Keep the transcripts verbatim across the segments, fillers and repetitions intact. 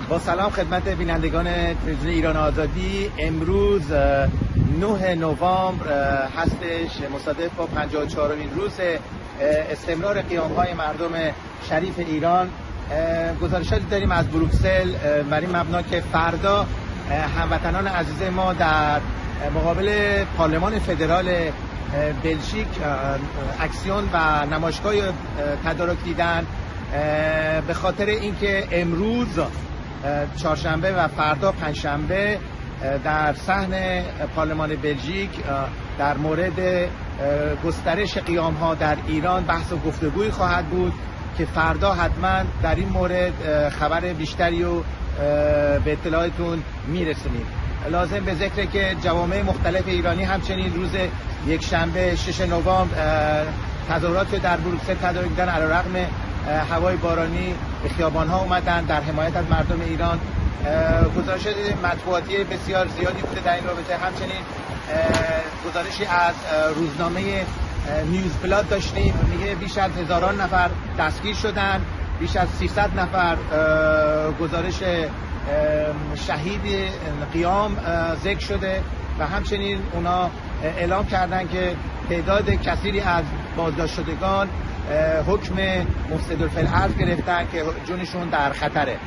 با سلام خدمت بینندگان تلویزیون ایران آزادی. امروز نه نوامبر هستش، مصادف با پنجاه و چهارمین روز استمرار قیام‌های مردم شریف ایران. گزارشاتی داریم از بروکسل بر این مبنا که فردا هموطنان عزیز ما در مقابل پارلمان فدرال بلژیک اکسیون و نمایشگاه تدارک دیدن به خاطر اینکه امروز چهارشنبه و فردا پنجشنبه در صحن پارلمان بلژیک در مورد گسترش قیام‌ها در ایران بحث و گفتگوی خواهد بود که فردا حتما در این مورد خبر بیشتری رو به اطلاعتون میرسونیم. لازم به ذکره که جوامع مختلف ایرانی همچنین روز یک شنبه شش نوامبر تظاهرات در بروکسل تدارک دیدن علیرغم هوای بارانی به خیابان‌ها اومدن در حمایت از مردم ایران. گزارش مطبوعاتی بسیار زیادی بوده در این رابطه. همچنین گزارشی از روزنامه نیوز بلاد داشتیم، میگه بیش از هزاران نفر دستگیر شدن، بیش از سیصد نفر گزارش شهید قیام ذکر شده و همچنین اونا اعلام کردن که تعداد کثیری از بازداشت شدگان حکم مفسدالفی‌الارض گرفتن که جونشون در خطره.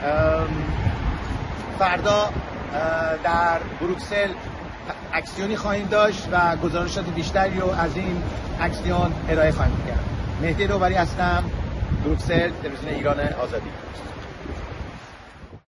فردا در بروکسل اکسیونی خواهیم داشت و گزارشات بیشتری رو از این اکسیون ارائه خواهیم کرد. مهدی روبری هستم، بروکسل، تلویزیون ایران آزادی.